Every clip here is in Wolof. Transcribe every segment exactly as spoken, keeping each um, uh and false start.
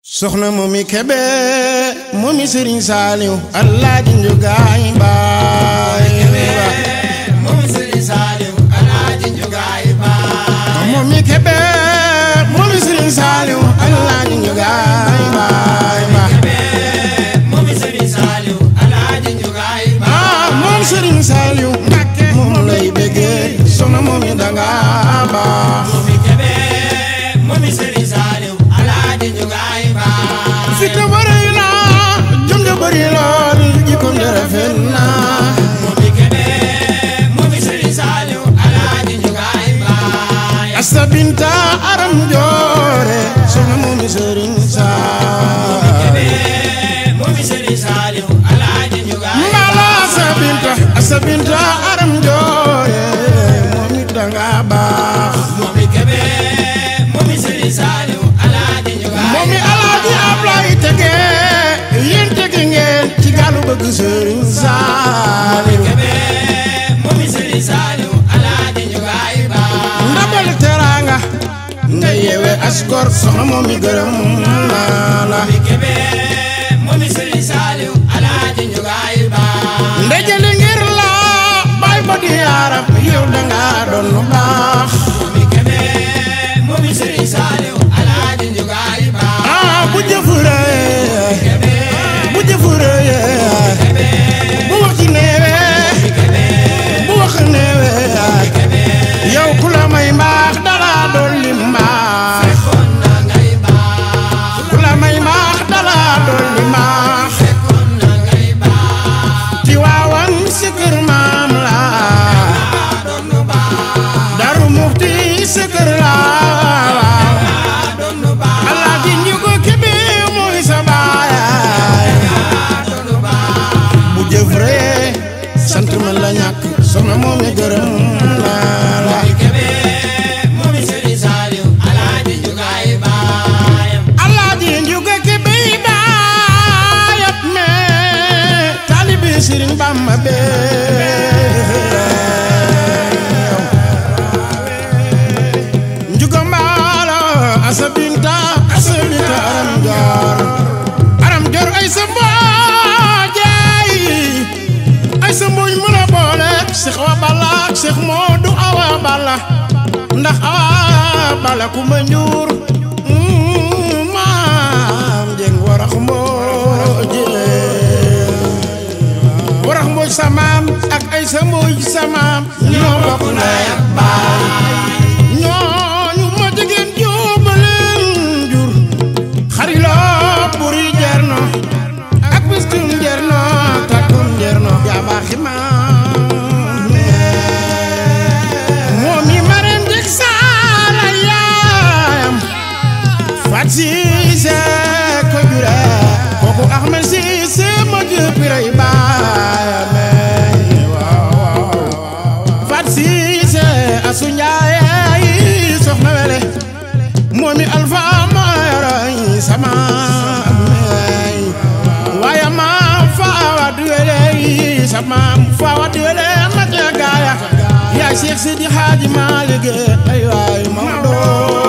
soxna Momy Kébé Momy Serigne Saliou Alaaji Njugaay Baay Momy Serigne Saliou Alaaji Njugaay Baay Momy Kébé Momy Serigne Saliou Alaaji Njugaay Baay Momy Serigne Saliou Alaaji Njugaay Baay ah moom Serigne Saliou Mbacké moom lay bëggee soxna Momy danga baax Momy Kébé Momy Serigne Saliou Alaaji Njugaay Baay fi te bëri na jom de bëri lool jikkoom de rafet na Momy Kébé Momy Serigne Saliou Alaaji Njugaay Baay Assa Binta Aram Joore soxna Momy Serigne Saliou Momy Serigne Saliou Alaaji Njugaay Mbala Assa Binta Assa Binta Aram Joore Momy danga baax Momy Kébé Momy Serigne Saliou Alaaji Njugaay Momy Alaaji Ablaye tege yéen tege ngeen ci gaalu bëgg Serigne Saliou Kébé Momy Serigne Saliou Alaaji Njugaay Baay ndabal teranga nga yewe asgor soxna Momy gërëm naa la Momy Kébé Momy Serigne Saliou Alaaji Njugaay Baay ndejali ngir la bay ba di yaram yow danga doon lu baax Momy Kébé Momy Serigne Saliou Alaaji Njugaay Baay ah bu jëfuree bu jëfuree bu wax ci neewe bu wax neewe yow ku la may mbaax dara doon li mbaax kon na ngay baax ku la may mbaax dara doon li mbaax kon na ngay baax ci waawan si kër maam la doon nu baax Daru Muxti si kër la doon nu baax Alaaji Njugo Kébé mooy sa baay doon nu baax bu jëf ree sant ma la ñàkk soxna Momy gërëm naa la Momy Kébé Momy Serigne Saliou Alaaji Njugaay Baay Alaaji Njugo Kébé baayat me taalibe Sëriñ Bamba be Njugo Mbaalo Assa Binta Assa Binta Aram Joor Aram Joor ay sa mboojaay ay sa mbooñ mu la boole Cheikh Awa Balla Cheikh Modou Awa Balla ndax Awa Balla ku ma njuur maam jeng warax mbooj warax mbooj sa maam ak ay sa mbooj sa maam ñoo bokk ndey ak baay ñooñu ma jigéen jóobaleen jur xariloo buri jerno ak bistum jerno takkum jerno jabaaxi maam Momy marem dik saala yaayam Fat Siise ko jure kooku Ahmed Siise ma jëpiray baayam Fat Siise asu Njaay soxna wele Momy Alfa mayoray sama meey waaye ma faawa duwele sama faawa duwele ma ca gaaya yaa Cheikh Sidi Hadji Malick ay waay Maodo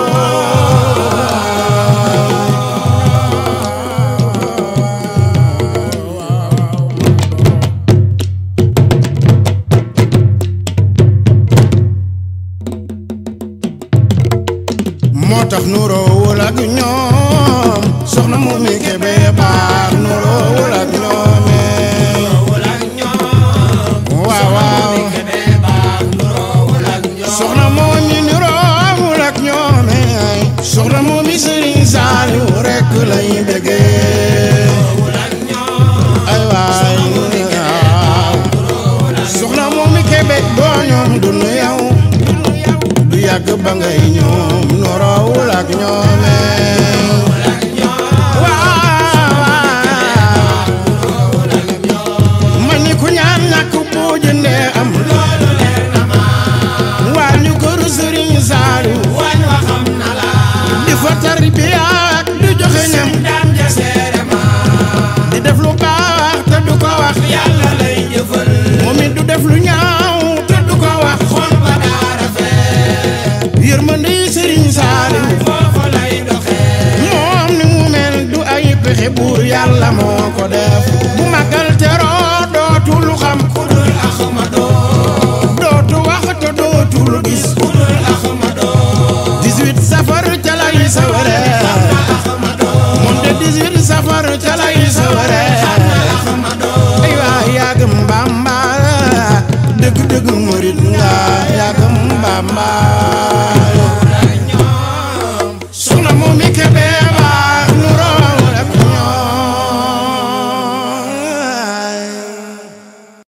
moo tax nuroowul ak ñoom soxna Momy Kébé baax nuroowul ak ñoom nuroowul ak ñoom waaw waaw Momy Kébé baax nuroowul ak ñoom soxna Momy nuroowul ak ñoom soxna Momy Serigne Saliou rek lay bëggee nuroowul ak ñoom ay waay soxna Momy Kébé doo ñoom du nu yow du yàgg ba ngay ñoom nuroowul ak ñoom man ni ku ñaan ñàkk boo jëndee am loolu leer na ma waa ñu kër Serigne Saliou wañ wa xam na la di fa tarbiya di joxe ñam dam ja seere ma di def lu baax te du ko wax yàlla lay jëfal moom it du def lu ñaaw te du ko wax xol ba daa rafet yërmande Serigne Saliou foofu lay doxee moom ni mu mel du buur yàlla moo ko def bu magal teroo dootul xam ku dul Ahmadu dootu wax te dootul gis ku dul Ahmadu dix-huit safar ca lay saware Ahmadu moom de dix-huit safar ca lay saware